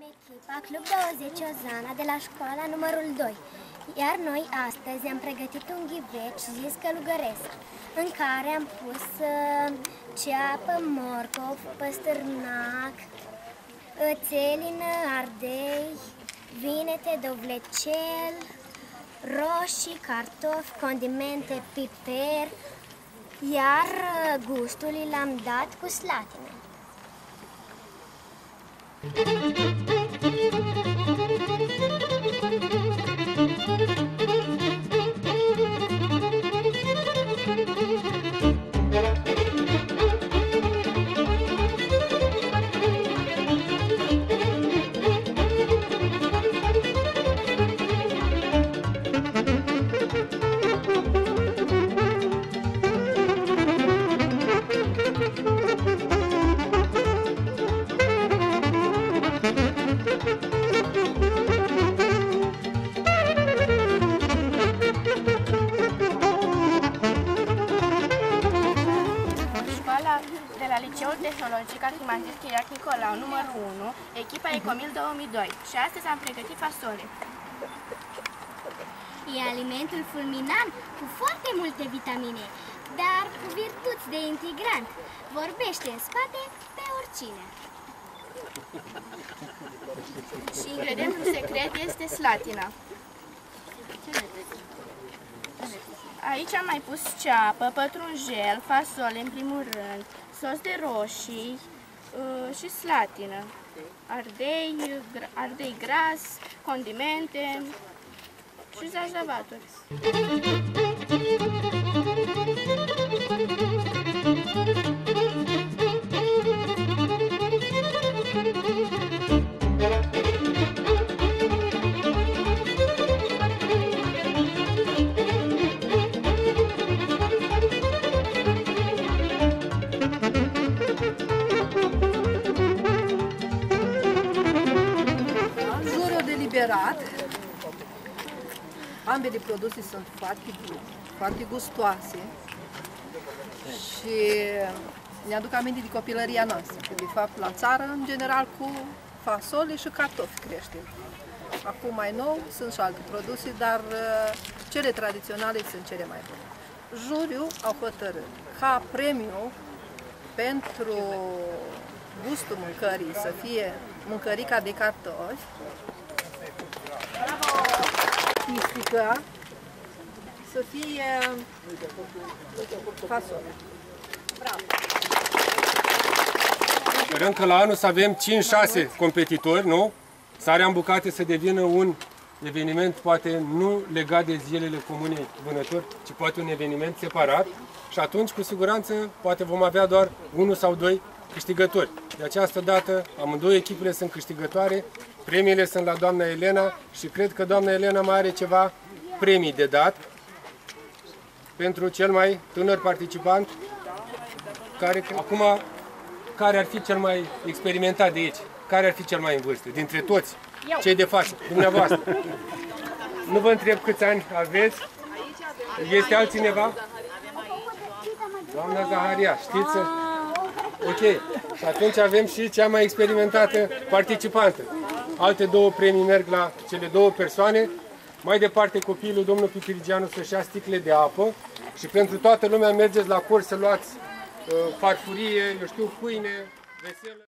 echipa Club 20 Ozana de la școala numărul 2, iar noi astăzi am pregătit un ghiveci zis călugăresc, în care am pus ceapă, morcov, păstârnac, țelină, ardei, vinete, dovlecel, roșii, cartofi, condimente, piper, iar gustul l-am dat cu slatină. De la Liceul Tehnologic Arhimandrit Chiriac Nicolau, numărul 1, echipa Ecomil 2002 și astăzi am pregătit fasole. E alimentul fulminant cu foarte multe vitamine, dar cu virtuți de integrant. Vorbește în spate pe oricine. Și ingredientul secret este slatina. Aici am mai pus ceapă, pătrunjel, fasole în primul rând, sos de roșii și slatină, ardei gras, condimente și zazavaturi. Ambele produse sunt foarte bune, foarte gustoase și ne aduc aminte de copilăria noastră, că de fapt la țară, în general, cu fasole și cartofi creștem. Acum mai nou sunt și alte produse, dar cele tradiționale sunt cele mai bune. Juriul au hotărât ca premiu pentru gustul mâncării să fie mâncărica de cartofi, mistică, să fie fasole. Bravo! Sperăm că la anul să avem 5-6 competitori, nu? Sarea în bucate să devină un eveniment poate nu legat de zilele comune vânători, ci poate un eveniment separat și atunci cu siguranță poate vom avea doar 1 sau 2 câștigători. De această dată amândouă echipele sunt câștigătoare, premiile sunt la doamna Elena și cred că doamna Elena mai are ceva premii de dat pentru cel mai tânăr participant, care ar fi cel mai experimentat de aici? Care ar fi cel mai în vârstă? Dintre toți? Cei de față? Dumneavoastră? Nu vă întreb câți ani aveți? Este altcineva? Doamna Zaharia, știți? Ok. Și atunci avem și cea mai experimentată participantă. Alte 2 premii merg la cele 2 persoane. Mai departe copilul, domnul Pipirigianu, să-și ia sticle de apă și pentru toată lumea mergeți la curs să luați farfurie, eu știu, pâine, veselă.